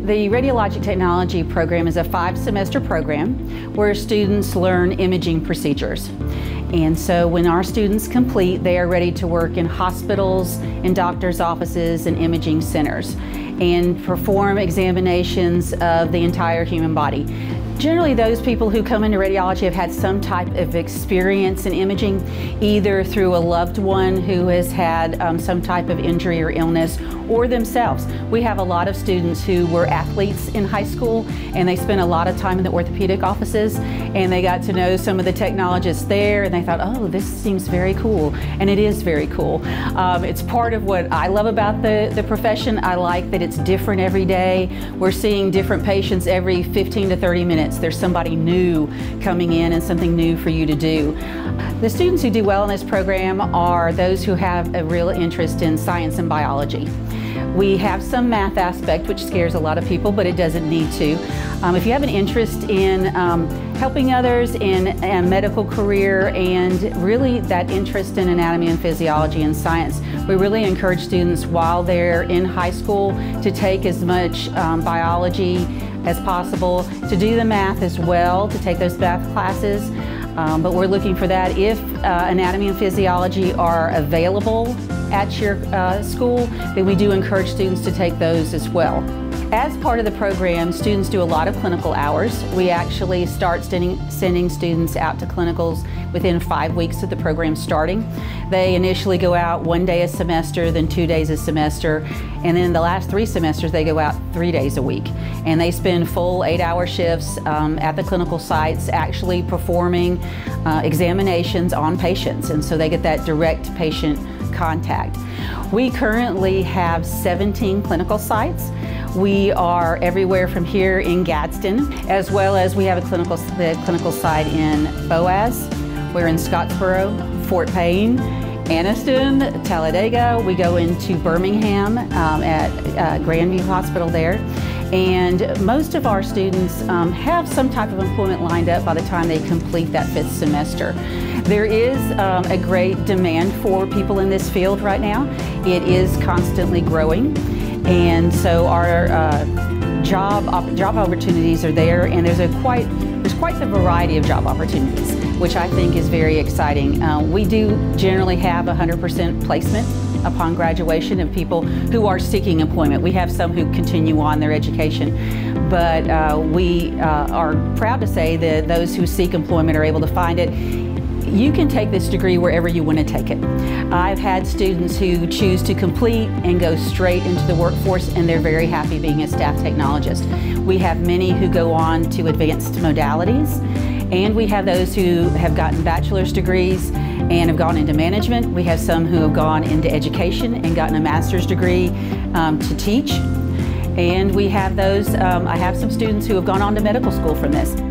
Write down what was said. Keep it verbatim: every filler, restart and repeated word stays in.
The Radiologic Technology program is a five-semester program where students learn imaging procedures. And so when our students complete, they are ready to work in hospitals, in doctors' offices, and imaging centers, and perform examinations of the entire human body. Generally, those people who come into radiology have had some type of experience in imaging, either through a loved one who has had um, some type of injury or illness, or themselves. We have a lot of students who were athletes in high school, and they spent a lot of time in the orthopedic offices, and they got to know some of the technologists there, and they thought, oh, this seems very cool. And it is very cool. Um, it's part of what I love about the, the profession. I like that it's different every day. We're seeing different patients every fifteen to thirty minutes. There's somebody new coming in and something new for you to do. The students who do well in this program are those who have a real interest in science and biology. We have some math aspect, which scares a lot of people, but it doesn't need to. Um, if you have an interest in um, helping others in a medical career and really that interest in anatomy and physiology and science, we really encourage students while they're in high school to take as much um, biology as possible, to do the math as well, to take those math classes. Um, but we're looking for that. If uh, anatomy and physiology are available at your uh, school, then we do encourage students to take those as well. As part of the program, students do a lot of clinical hours. We actually start sending, sending students out to clinicals within five weeks of the program starting. They initially go out one day a semester, then two days a semester, and then the last three semesters they go out three days a week. And they spend full eight-hour shifts um, at the clinical sites actually performing uh, examinations on patients, and so they get that direct patient contact. We currently have seventeen clinical sites. We are everywhere from here in Gadsden, as well as we have a clinical, the clinical site in Boaz. We're in Scottsboro, Fort Payne, Anniston, Talladega. We go into Birmingham um, at uh, Grandview Hospital there. And most of our students um, have some type of employment lined up by the time they complete that fifth semester. There is um, a great demand for people in this field right now. It is constantly growing. And so our uh, job op job opportunities are there, and there's a quite there's quite the variety of job opportunities, which I think is very exciting. Uh, we do generally have one hundred percent placement upon graduation of people who are seeking employment. We have some who continue on their education, but uh, we uh, are proud to say that those who seek employment are able to find it. You can take this degree wherever you want to take it. I've had students who choose to complete and go straight into the workforce, and they're very happy being a staff technologist. We have many who go on to advanced modalities, and we have those who have gotten bachelor's degrees and have gone into management. We have some who have gone into education and gotten a master's degree um, to teach. And we have those, um, I have some students who have gone on to medical school from this.